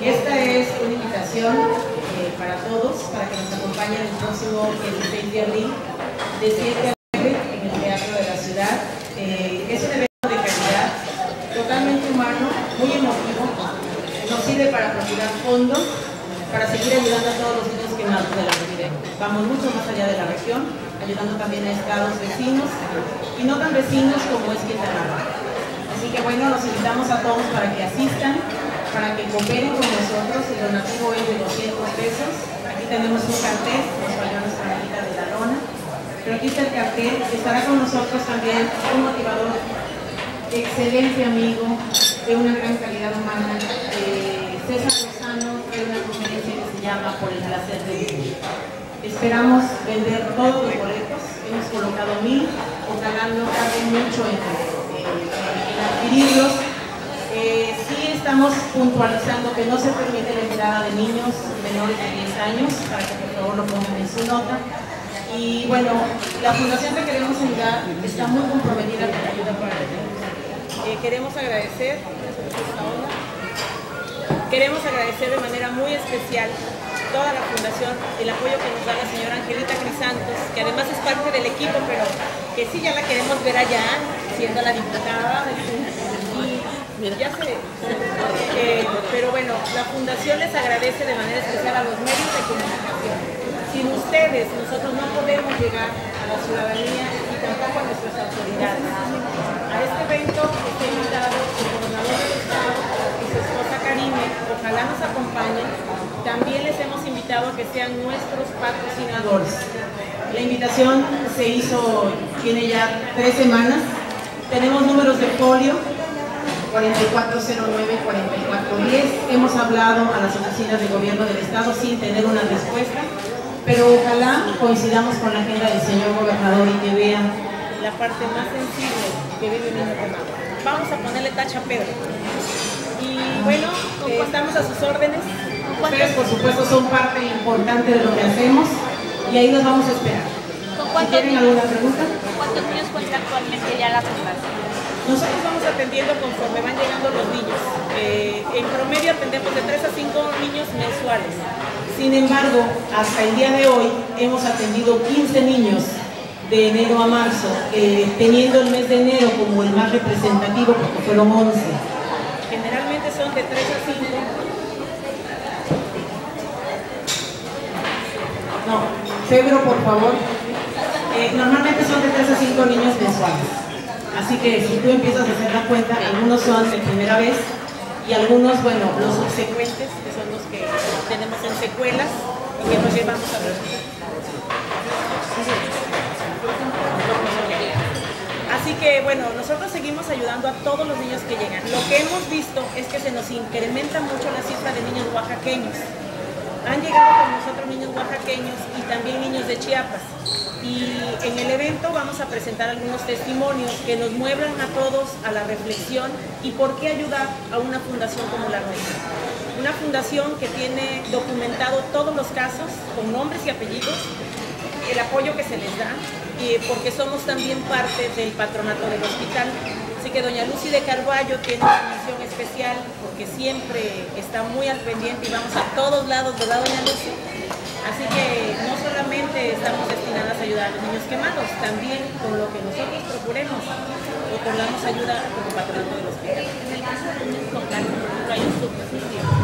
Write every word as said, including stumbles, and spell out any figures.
Esta es una invitación eh, para todos, para que nos acompañen el próximo dieciséis de abril, de siete a nueve en el Teatro de la Ciudad. Eh, es un evento de calidad, totalmente humano, muy emotivo. Nos sirve para procurar fondos, para seguir ayudando a todos los niños quemados de la región. Vamos mucho más allá de la región, ayudando también a estados vecinos y no tan vecinos como es Quintana Roo. Así que bueno, los invitamos a todos para que asistan, para que cooperen con nosotros. El donativo es de doscientos pesos. Aquí tenemos un cartel, nos falló nuestra amiguita de la lona, pero aquí está el cartel. Estará con nosotros también un motivador, excelente amigo, de una gran calidad humana, eh, César Lozano, de una conferencia que se llama Por el placer de vivir. Esperamos vender todos los boletos, hemos colocado mil, ojalá no tarde mucho en, en, en adquirirlos. Eh, sí estamos puntualizando que no se permite la entrada de niños menores de diez años, para que por favor lo pongan en su nota. Y bueno, la Fundación Te Queremos Ayudar está muy comprometida con la ayuda para el niño. Eh, queremos agradecer, queremos agradecer de manera muy especial toda la Fundación, el apoyo que nos da la señora Angelita Crisantos, que además es parte del equipo, pero que sí ya la queremos ver allá, siendo la diputada. Y ya sé, eh, pero bueno, la Fundación les agradece de manera especial a los medios de comunicación. Sin ustedes, nosotros no podemos llegar a la ciudadanía y tampoco a nuestras autoridades. A este evento está invitado el gobernador del estado y su esposa Karime, ojalá nos acompañen. También les hemos invitado a que sean nuestros patrocinadores. La invitación se hizo, tiene ya tres semanas. Tenemos números de folio, cuarenta y cuatro cero nueve, cuarenta y cuatro diez. Hemos hablado a las oficinas de gobierno del estado sin tener una respuesta, pero ojalá coincidamos con la agenda del señor gobernador y que vean la parte más sensible que vive un niño quemado. Vamos a ponerle tacha a Pedro. Y bueno, eh, estamos a sus órdenes. Ustedes, por supuesto, son parte importante de lo que hacemos y ahí los vamos a esperar. Si tienen alguna pregunta. ¿Cuántos niños cuenta actualmente ya la fundación? Nosotros vamos atendiendo conforme van llegando los niños. Eh, en promedio atendemos de tres a cinco niños mensuales. Sin embargo, hasta el día de hoy hemos atendido quince niños de enero a marzo, eh, teniendo el mes de enero como el más representativo porque fueron once. Generalmente son de tres a cinco. No, Pedro, por favor. Eh, normalmente son de tres a cinco niños mensuales. Así que si tú empiezas a hacer la cuenta, algunos son de primera vez y algunos, bueno, los subsecuentes, que son los que tenemos en secuelas y que nos llevamos a ver. Así que, bueno, nosotros seguimos ayudando a todos los niños que llegan. Lo que hemos visto es que se nos incrementa mucho la cifra de niños oaxaqueños. Han llegado con nosotros niños oaxaqueños y también niños de Chiapas. Y en el evento vamos a presentar algunos testimonios que nos muevan a todos a la reflexión y por qué ayudar a una fundación como la nuestra. Una fundación que tiene documentado todos los casos con nombres y apellidos, el apoyo que se les da, y porque somos también parte del patronato del hospital. Así que doña Lucy de Carballo tiene una misión especial porque siempre está muy al pendiente y vamos a todos lados, ¿verdad, doña Lucy? Así que no solamente estamos destinadas a ayudar a los niños quemados, también con lo que nosotros procuremos, otorgamos ayuda como patronato del hospital. En el caso de niños con cáncer, hay un subsidio.